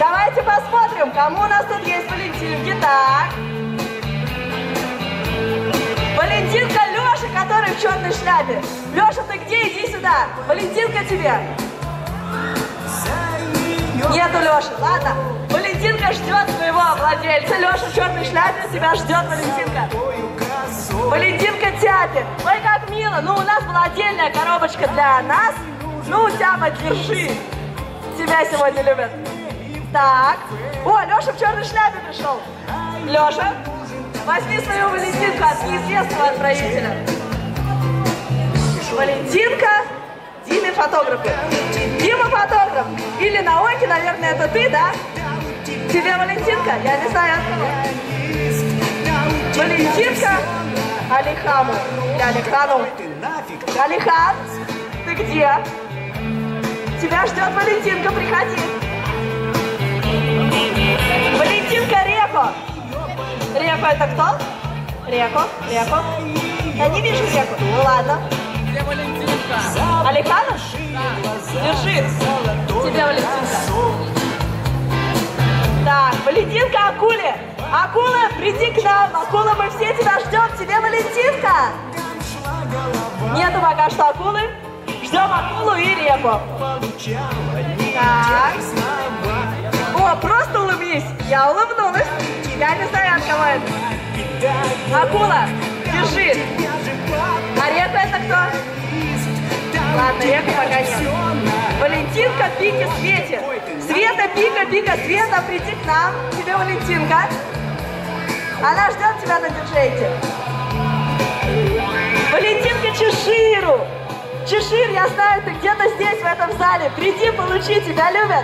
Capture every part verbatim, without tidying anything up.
Давайте посмотрим, кому у нас тут есть Валентинки. Так. Валентинка Леша, который в черной шляпе. Леша, ты где? Иди сюда. Валентинка тебе. Нету Леши. Ладно. Валентинка ждет своего владельца. Леша в черной шляпе. Тебя ждет Валентинка. Валентинка тяпе. Ой, как мило. Ну, у нас была отдельная коробочка для нас. Ну, Тяпа, держи. Тебя сегодня любят. Так. О, Леша в черной шляпе пришел. Леша, возьми свою Валентинку от неизвестного отправителя. Валентинка Диме фотографу. Дима фотограф. Или Наоки, наверное, это ты, да? Тебе Валентинка? Я не знаю от кого. Валентинка Алихану. Или Алихану. Алихан, ты где? Тебя ждет Валентинка, приходи. Валентинка Реко. Реко это кто? Реко, Реко. Я не вижу Реку. Ну ладно. Где Валентинка? Алихану? Да. Держи. Тебе Валентинка. Так, Валентинка Акуле. Акула, приди к нам. Акула, мы все тебя ждем. Тебе Валентинка. Нету пока что акулы. Ждем акулу и Реку. Так. О, просто улыбнись. Я улыбнулась. Я не знаю, от кого это. Акула, держи. А Реку это кто? Ладно, Реку пока нет. Валентинка, Пика, Свете. Света, Пика, Пика, Света, приди к нам. Тебе Валентинка. Она ждет тебя на диджейке. Валентинка Чеширу. Чешир, я знаю, ты где-то здесь, в этом зале. Приди, получи, тебя любят.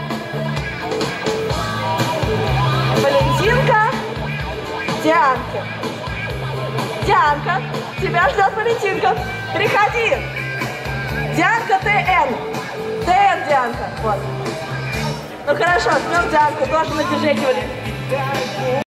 Валентинка Дианка. Дианка, тебя ждет Валентинка. Приходи. Дианка ТН. ТН Дианка. Вот. Ну хорошо, ждем Дианку, тоже на диджейке Валентинка.